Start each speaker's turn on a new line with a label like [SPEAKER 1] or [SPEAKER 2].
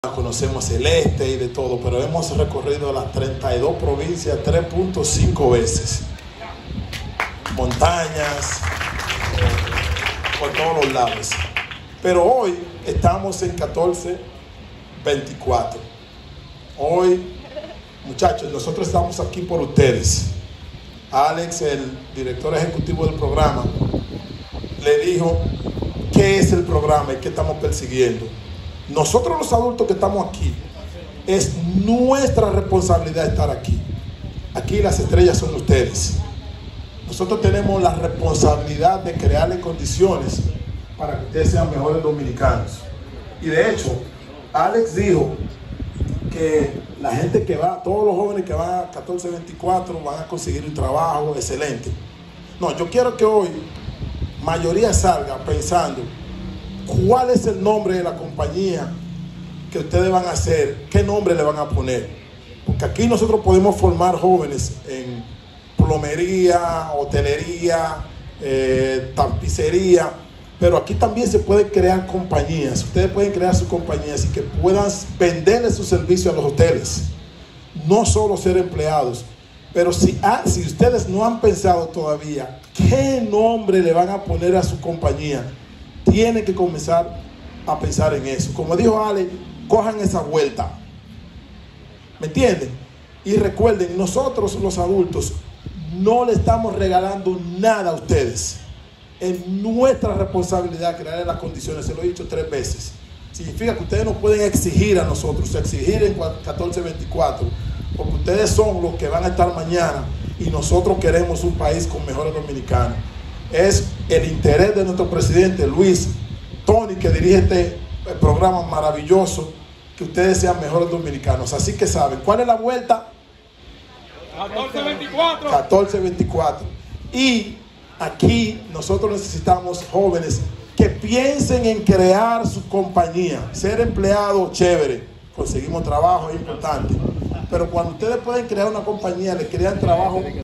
[SPEAKER 1] Conocemos el este y de todo, pero hemos recorrido las 32 provincias 3.5 veces. Montañas, por todos los lados. Pero hoy estamos en 1424. Hoy, muchachos, nosotros estamos aquí por ustedes. Alex, el director ejecutivo del programa, le dijo qué es el programa y qué estamos persiguiendo. Nosotros los adultos que estamos aquí, es nuestra responsabilidad estar aquí. Aquí las estrellas son ustedes. Nosotros tenemos la responsabilidad de crearle condiciones para que ustedes sean mejores dominicanos. Y de hecho, Alex dijo que la gente que va, todos los jóvenes que van a 1424 van a conseguir un trabajo excelente. No, yo quiero que hoy mayoría salga pensando ¿cuál es el nombre de la compañía que ustedes van a hacer? ¿Qué nombre le van a poner? Porque aquí nosotros podemos formar jóvenes en plomería, hotelería, tapicería, pero aquí también se pueden crear compañías. Ustedes pueden crear sus compañías y que puedan venderle sus servicios a los hoteles. No solo ser empleados, pero si ustedes no han pensado todavía qué nombre le van a poner a su compañía, tienen que comenzar a pensar en eso. Como dijo Ale, cojan esa vuelta. ¿Me entienden? Y recuerden, nosotros los adultos no le estamos regalando nada a ustedes. Es nuestra responsabilidad crear las condiciones. Se lo he dicho 3 veces. Significa que ustedes no pueden exigir a nosotros, exigir en 1424, porque ustedes son los que van a estar mañana y nosotros queremos un país con mejores dominicanos. Es el interés de nuestro presidente Luis, Tony, que dirige este programa maravilloso, que ustedes sean mejores dominicanos. Así que saben, ¿cuál es la vuelta?
[SPEAKER 2] 1424.
[SPEAKER 1] 1424. Y aquí nosotros necesitamos jóvenes que piensen en crear su compañía. Ser empleado, chévere, conseguimos trabajo, es importante. Pero cuando ustedes pueden crear una compañía, le crean trabajo